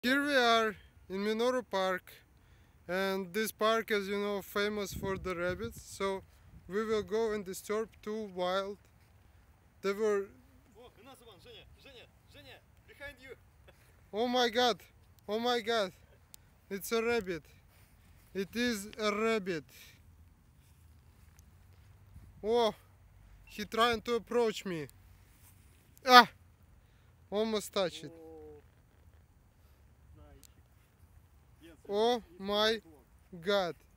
Here we are in Minoru Park, and this park, as you know, famous for the rabbits. So we will go and disturb two wild. They were. Oh, another one, Женя, behind you. Oh my God! Oh my God! It's a rabbit. It is a rabbit. Oh, he trying to approach me. Ah! Almost touched it. Nice. Yes, Oh my God!